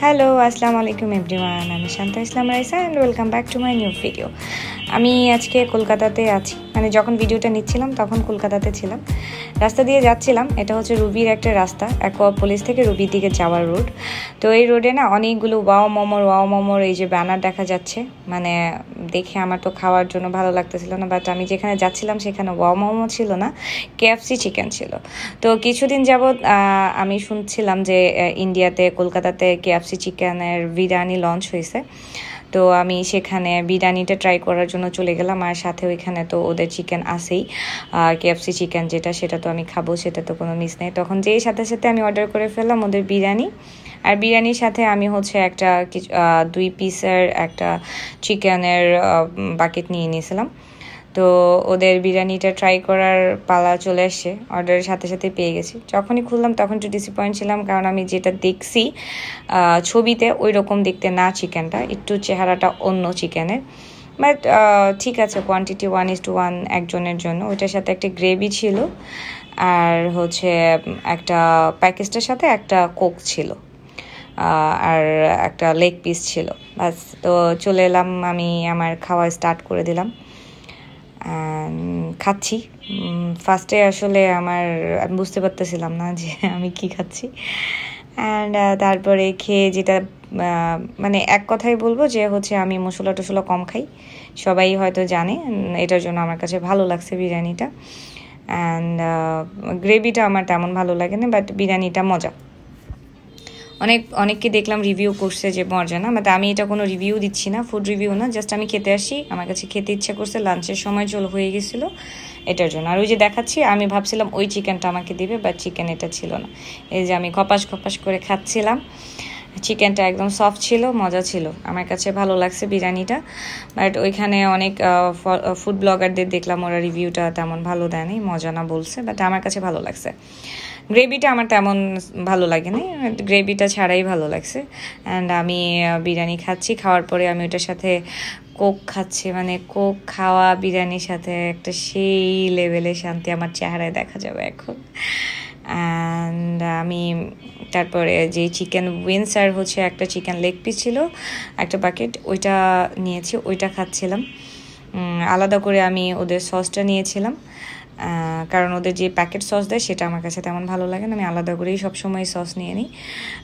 Hello আসসালামু আলাইকুম everyone, আমি Shanta Islam Raisa and welcome back to my new video. আমি আজকে কলকাতাতে আছি, মানে যখন ভিডিওটা নিচ্ছিলাম তখন কলকাতাতে ছিলাম। রাস্তা দিয়ে যাচ্ছিলাম, এটা হচ্ছে রুবির একটা রাস্তা, অ্যাকোয়াপলিস থেকে রুবির দিকে যাওয়ার রোড। তো এই রোডে না অনেকগুলো ওয়াও মোমোর এই যে ব্যানার দেখা যাচ্ছে, মানে দেখে আমার তো খাওয়ার জন্য ভালো লাগতেছিল না, বাট আমি যেখানে যাচ্ছিলাম সেখানে ওয়াও মোমো ছিল না, কেএফসি চিকেন ছিল। তো কিছুদিন যাবৎ আমি শুনছিলাম যে ইন্ডিয়াতে কলকাতাতে কেএফসি চিকেনের বিরিয়ানি লঞ্চ হয়েছে। তো আমি সেখানে বিরিয়ানিটা ট্রাই করার জন্য চলে গেলাম, আর সাথে ওইখানে তো ওদের চিকেন আসেই, কেএফসি চিকেন যেটা সেটা তো আমি খাবো, সেটা তো কোনো মিস নেই। তখন যেই সাথে সাথে আমি অর্ডার করে ফেললাম ওদের বিরিয়ানি, আর বিরিয়ানির সাথে আমি হচ্ছে একটা 2 পিসের একটা চিকেনের বাকেট নিয়ে নিয়েছিলাম। তো ওদের বিরিয়ানিটা ট্রাই করার পালা চলে আসছে, অর্ডারের সাথে সাথে পেয়ে গেছি। যখনই খুললাম তখন একটু ডিসঅ্যাপয়েন্ট ছিলাম, কারণ আমি যেটা দেখছি ছবিতে ওই রকম দেখতে না, চিকেনটা একটু চেহারাটা অন্য চিকেনের। বাট ঠিক আছে, কোয়ান্টিটি 1:1 একজনের জন্য। ওইটার সাথে একটা গ্রেভি ছিল, আর হচ্ছে একটা প্যাকেজটার সাথে একটা কোক ছিল, আর একটা লেগ পিস ছিল। বাস, তো চলে এলাম, আমি আমার খাওয়া স্টার্ট করে দিলাম, খাচ্ছি। ফার্স্টে আসলে আমি বুঝতে পারতেছিলাম না যে আমি কি খাচ্ছি, অ্যান্ড তারপরে খেয়ে যেটা মানে এক কথাই বলবো যে হচ্ছে আমি মশলা টশলা কম খাই, সবাই হয়তো জানে। এটার জন্য আমার কাছে ভালো লাগছে বিরিয়ানিটা, অ্যান্ড গ্রেভিটা আমার তেমন ভালো লাগে না, বাট বিরিয়ানিটা মজা। অনেককে দেখলাম রিভিউ করছে যে মজা না, বাট আমি এটা কোনো রিভিউ দিচ্ছি না, ফুড রিভিউ না, জাস্ট আমি খেতে আসি, আমার কাছে খেতে ইচ্ছা করছে, লাঞ্চের সময় হয়ে গেছিলো এটার জন্য। আর ওই যে দেখাচ্ছি, আমি ভাবছিলাম ওই চিকেনটা আমাকে দিবে, বাট চিকেন এটা ছিল না। এই যে আমি খপাস করে খাচ্ছিলাম, চিকেনটা একদম সফট ছিল, মজা ছিল, আমার কাছে ভালো লাগছে বিরিয়ানিটা। বাট ওইখানে অনেক ফুড ব্লগারদের দেখলাম ওরা রিভিউটা তেমন ভালো দেয়নি, মজা না বলছে, বাট আমার কাছে ভালো লাগছে। গ্রেভিটা আমার তেমন ভালো লাগেনি, গ্রেভিটা ছাড়াই ভালো লাগছে। অ্যান্ড আমি বিরিয়ানি খাচ্ছি, খাওয়ার পরে আমি ওইটার সাথে কোক খাচ্ছি, মানে কোক খাওয়া বিরিয়ানির সাথে একটা সেই লেভেলের শান্তি আমার চেহারায় দেখা যাবে এখন। অ্যান্ড আমি তারপরে যে চিকেন উইংস আর হচ্ছে একটা চিকেন লেগ পিস ছিল একটা বাকেট, ওইটা নিয়েছি, ওইটা খাচ্ছিলাম। আলাদা করে আমি ওদের সসটা নিয়েছিলাম, কারণ ওদের যে প্যাকেট সস দেয় সেটা আমার কাছে তেমন ভালো লাগে না, আমি আলাদা করেই সবসময় সস নিয়ে নিই।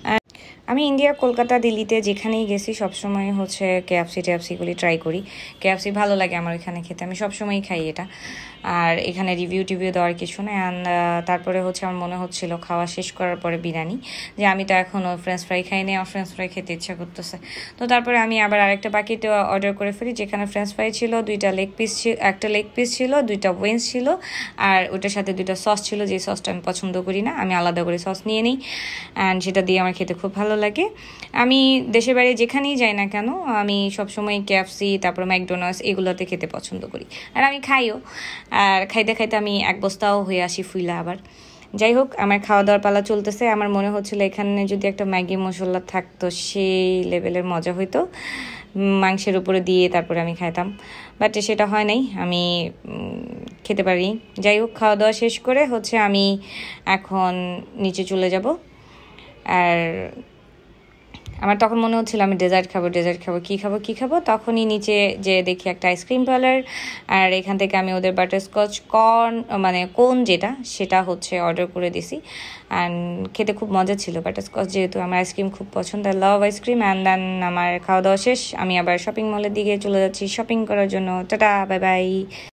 আমি ইন্ডিয়া, কলকাতা, দিল্লিতে যেখানেই গেছি সবসময় হচ্ছে কেএফসিগুলি ট্রাই করি। কেএফসি ভালো লাগে আমার এখানে খেতে, আমি সবসময়ই খাই এটা। আর এখানে রিভিউ দেওয়ার কিছু নেই। অ্যান্ড তারপরে হচ্ছে আমার মনে হচ্ছিল খাওয়া শেষ করার পরে বিরিয়ানি, যে আমি তো এখনও ফ্রেঞ্চ ফ্রাই খাইনি, আমার ফ্রেঞ্চ ফ্রাই খেতে ইচ্ছা করতেছে। তো তারপরে আমি আবার আরেকটা বাকিতে অর্ডার করে ফেলি, যেখানে ফ্রেঞ্চ ফ্রাই ছিল, একটা লেগ পিস ছিল, 2টা উইংস ছিল, আর ওটার সাথে 2টা সস ছিল, যে সসটা আমি পছন্দ করি না, আমি আলাদা করে সস নিয়ে নিই, অ্যান্ড সেটা দিয়ে আমার খেতে খুব ভালো লাগে। আমি দেশের বাইরে যেখানেই যাই না কেন, আমি সবসময় কেএফসি, তারপর ম্যাকডোনাল্ডস এগুলোতে খেতে পছন্দ করি, আর আমি খাইও। আর খাইতে খাইতে আমি এক বস্তাও হয়ে আসি ফুইলা আবার। যাই হোক, আমার খাওয়া দাওয়ার পালা চলতেছে। আমার মনে হচ্ছিল এখানে যদি একটা ম্যাগি মশলা থাকতো সেই লেভেলের মজা হইতো, মাংসের উপরে দিয়ে তারপরে আমি খাইতাম, বাট সেটা হয় নাই, আমি খেতে পারি। যাই হোক, খাওয়া দাওয়া শেষ করে হচ্ছে আমি এখন নিচে চলে যাব। আর আমার তখন মনে হচ্ছিল আমি ডেজার্ট খাবো, কি খাবো। তখনই নিচে যে দেখি একটা আইসক্রিম পার্লার, আর এখান থেকে আমি ওদের বাটারস্কচ কোন যেটা সেটা হচ্ছে অর্ডার করে দিছি। অ্যান্ড খেতে খুব মজা ছিল বাটারস্কচ, যেহেতু আমার আইসক্রিম খুব পছন্দ, I love ice cream. And then আমার খাওয়া দাওয়া শেষ, আমি আবার শপিং মলের দিকে চলে যাচ্ছি শপিং করার জন্য। Tata, bye by.